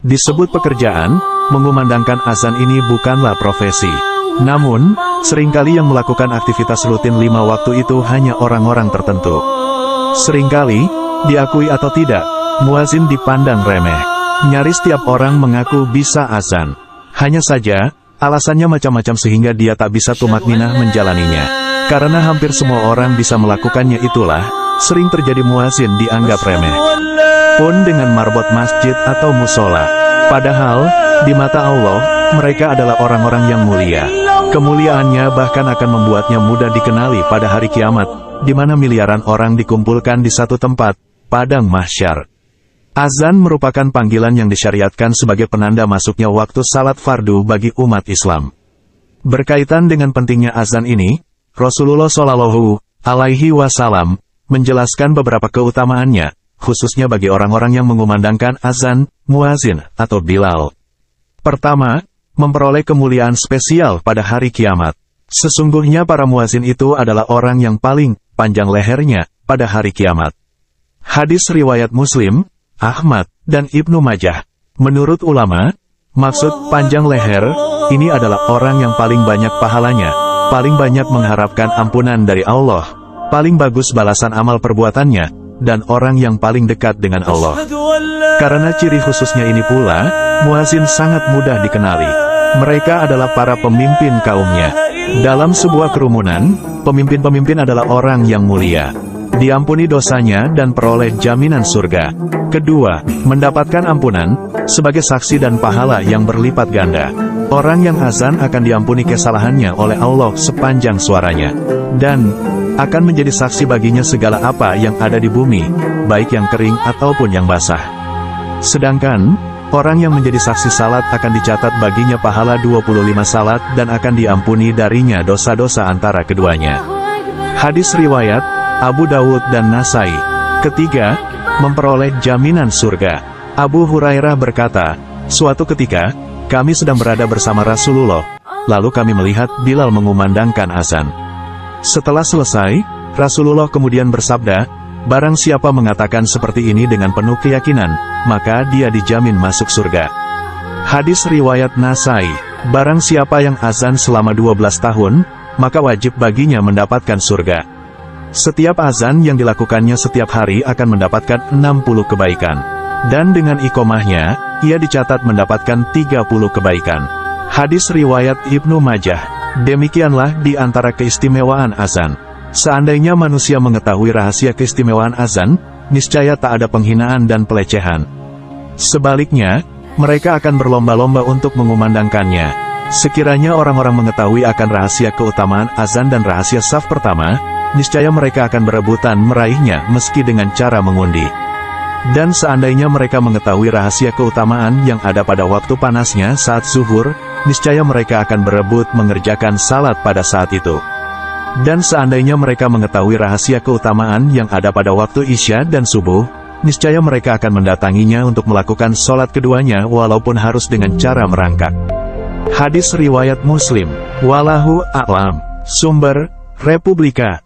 Disebut pekerjaan, mengumandangkan azan ini bukanlah profesi. Namun, seringkali yang melakukan aktivitas rutin 5 waktu itu hanya orang-orang tertentu. Seringkali, diakui atau tidak, muazin dipandang remeh. Nyaris setiap orang mengaku bisa azan. Hanya saja, alasannya macam-macam sehingga dia tak bisa tumakninah menjalaninya. Karena hampir semua orang bisa melakukannya itulah, sering terjadi muazin dianggap remeh. Pun dengan marbot masjid atau musola. Padahal, di mata Allah, mereka adalah orang-orang yang mulia. Kemuliaannya bahkan akan membuatnya mudah dikenali pada hari kiamat, di mana miliaran orang dikumpulkan di satu tempat, padang mahsyar. Azan merupakan panggilan yang disyariatkan sebagai penanda masuknya waktu salat fardu bagi umat Islam. Berkaitan dengan pentingnya azan ini, Rasulullah Shallallahu Alaihi Wasallam menjelaskan beberapa keutamaannya, khususnya bagi orang-orang yang mengumandangkan azan, muazin, atau Bilal. Pertama, memperoleh kemuliaan spesial pada hari kiamat. Sesungguhnya para muazin itu adalah orang yang paling panjang lehernya pada hari kiamat. Hadis riwayat Muslim, Ahmad, dan Ibnu Majah. Menurut ulama, maksud panjang leher, ini adalah orang yang paling banyak pahalanya, paling banyak mengharapkan ampunan dari Allah, paling bagus balasan amal perbuatannya, dan orang yang paling dekat dengan Allah. Karena ciri khususnya ini pula, muazin sangat mudah dikenali. Mereka adalah para pemimpin kaumnya. Dalam sebuah kerumunan, pemimpin-pemimpin adalah orang yang mulia. Diampuni dosanya dan peroleh jaminan surga. Kedua, mendapatkan ampunan, sebagai saksi dan pahala yang berlipat ganda. Orang yang azan akan diampuni kesalahannya oleh Allah sepanjang suaranya. Dan akan menjadi saksi baginya segala apa yang ada di bumi, baik yang kering ataupun yang basah. Sedangkan, orang yang menjadi saksi salat akan dicatat baginya pahala 25 salat dan akan diampuni darinya dosa-dosa antara keduanya. Hadis riwayat Abu Dawud dan Nasai. Ketiga, memperoleh jaminan surga. Abu Hurairah berkata, suatu ketika, kami sedang berada bersama Rasulullah, lalu kami melihat Bilal mengumandangkan azan. Setelah selesai, Rasulullah kemudian bersabda, barang siapa mengatakan seperti ini dengan penuh keyakinan, maka dia dijamin masuk surga. Hadis riwayat Nasai, barang siapa yang azan selama 12 tahun, maka wajib baginya mendapatkan surga. Setiap azan yang dilakukannya setiap hari akan mendapatkan 60 kebaikan. Dan dengan iqomahnya, ia dicatat mendapatkan 30 kebaikan. Hadis riwayat Ibnu Majah. Demikianlah di antara keistimewaan azan. Seandainya manusia mengetahui rahasia keistimewaan azan, niscaya tak ada penghinaan dan pelecehan. Sebaliknya, mereka akan berlomba-lomba untuk mengumandangkannya. Sekiranya orang-orang mengetahui akan rahasia keutamaan azan dan rahasia saf pertama, niscaya mereka akan berebutan meraihnya meski dengan cara mengundi. Dan seandainya mereka mengetahui rahasia keutamaan yang ada pada waktu panasnya saat zuhur, niscaya mereka akan berebut mengerjakan salat pada saat itu. Dan seandainya mereka mengetahui rahasia keutamaan yang ada pada waktu isya dan subuh, niscaya mereka akan mendatanginya untuk melakukan sholat keduanya walaupun harus dengan cara merangkak. Hadis riwayat Muslim. Wallahu a'lam. Sumber, Republika.